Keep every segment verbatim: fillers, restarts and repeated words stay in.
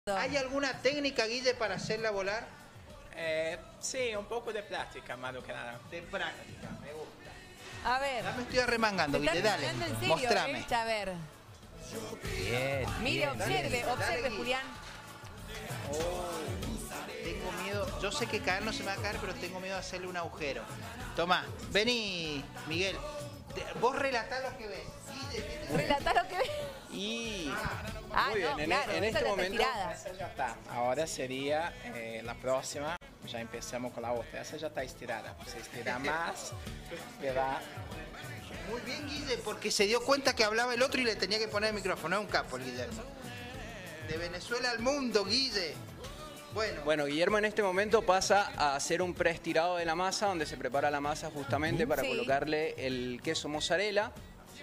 ¿Hay alguna técnica, Guille, para hacerla volar? Eh, sí, un poco de plástica, más que nada. De práctica, me gusta. A ver. Ya me estoy arremangando, Te Guille, estás dale. remangando en serio, Mostrame. ¿eh? A ver. Bien. Mire, bien, observe, bien. observe, Dale, Julián. Oh, tengo miedo. Yo sé que caer no se me va a caer, pero tengo miedo de hacerle un agujero. Tomá, vení, Miguel. Te- Vos relatá lo que ves. Guille, ¿qué te- Relatá lo que ves. Y Ah, muy no, bien, en, claro, en esa este es la momento estirada. esa ya está. Ahora sería eh, la próxima. Ya empezamos con la otra. Esa ya está estirada. Se estira más, le va. Muy bien, Guille, porque se dio cuenta que hablaba el otro y le tenía que poner el micrófono. Es un capo, el Guillermo. De Venezuela al mundo, Guille. Bueno, Bueno, Guillermo en este momento pasa a hacer un preestirado de la masa, donde se prepara la masa justamente para Sí. colocarle el queso mozzarella.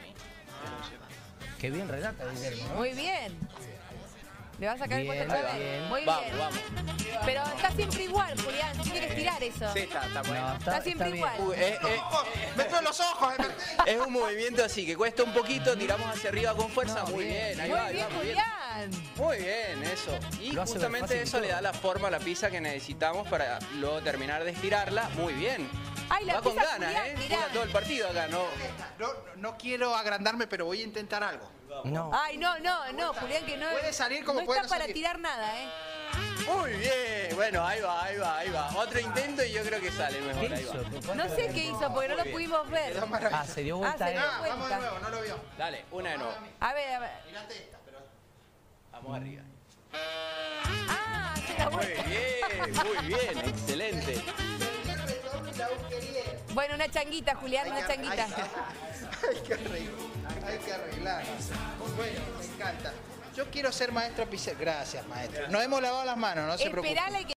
Qué bien relata, Guillermo. ¿no? Muy bien. ¿Le vas a sacar el Bien, cuento otra ahí va. vez? Bien. Muy Vamos, bien. vamos. Pero está siempre igual, Julián. Tiene que estirar eso. Sí, está, está bueno. No, Está siempre bien. igual. Uy, es, es- ¡Ojo! ¡Meto los ojos! eh, me- es un movimiento así que cuesta un poquito, tiramos hacia arriba con fuerza. No, muy bien. bien, ahí Muy va, ahí bien, va, muy bien. Julián. Muy bien, eso. Y Lo hace justamente fácil y eso le todo. da la forma a la pizza que necesitamos para luego terminar de estirarla. Muy bien. Ay, la Va con pizza, ganas, Julián, ¿eh? mirá. Juega todo el partido acá, ¿no? No, no quiero agrandarme, pero voy a intentar algo. No. Ay, no, no, no, Julián, que no. Puede salir como no puede está no para salir. tirar nada, ¿eh? Muy bien. Bueno, ahí va, ahí va, ahí va. Otro intento y yo creo que sale ¿Qué mejor. Ahí hizo? va. No sé qué hizo, porque no lo pudimos ver. Quedó maravilloso. Ah, se dio Ah, vuelta se él. dio Ah, vamos de vuelta. nuevo, no lo vio. Dale, una de nuevo. A ver, a ver. Mirate esta, pero... Vamos arriba. Ah, se la Muy vuelta. bien, muy bien, excelente. Bueno, una changuita, Julián, una changuita. Hay, hay que arreglar, hay que arreglar. Bueno, me encanta. Yo quiero ser maestro pizarro. Gracias, maestro. Nos hemos lavado las manos, no se preocupe. Esperale que